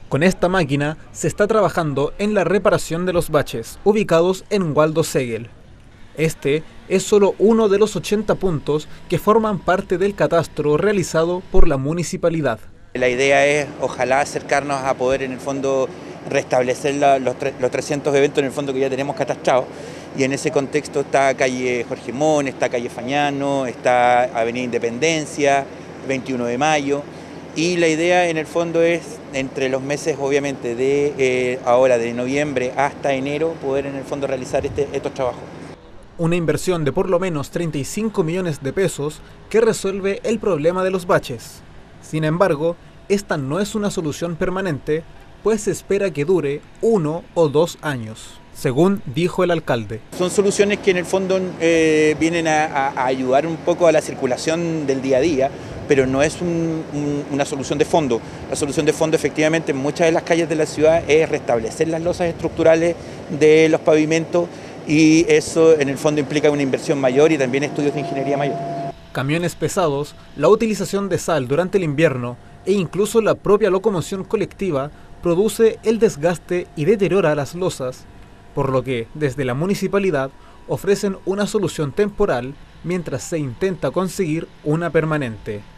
Con esta máquina se está trabajando en la reparación de los baches ubicados en Waldo Segel. Este es solo uno de los 80 puntos que forman parte del catastro realizado por la municipalidad. La idea es, ojalá, acercarnos a poder, en el fondo, restablecer los 300 eventos, en el fondo, que ya tenemos catastrados. Y en ese contexto está calle Jorge Mon, está calle Fañano, está avenida Independencia, 21 de mayo. Y la idea, en el fondo, es, entre los meses, obviamente, de ahora, de noviembre hasta enero, poder, en el fondo, realizar estos trabajos. Una inversión de por lo menos 35 millones de pesos que resuelve el problema de los baches. Sin embargo, esta no es una solución permanente, pues se espera que dure 1 o 2 años, según dijo el alcalde. Son soluciones que en el fondo vienen a ayudar un poco a la circulación del día a día, pero no es una solución de fondo. La solución de fondo, efectivamente, en muchas de las calles de la ciudad es restablecer las losas estructurales de los pavimentos, y eso en el fondo implica una inversión mayor y también estudios de ingeniería mayor. Camiones pesados, la utilización de sal durante el invierno e incluso la propia locomoción colectiva produce el desgaste y deteriora las losas, por lo que desde la municipalidad ofrecen una solución temporal mientras se intenta conseguir una permanente.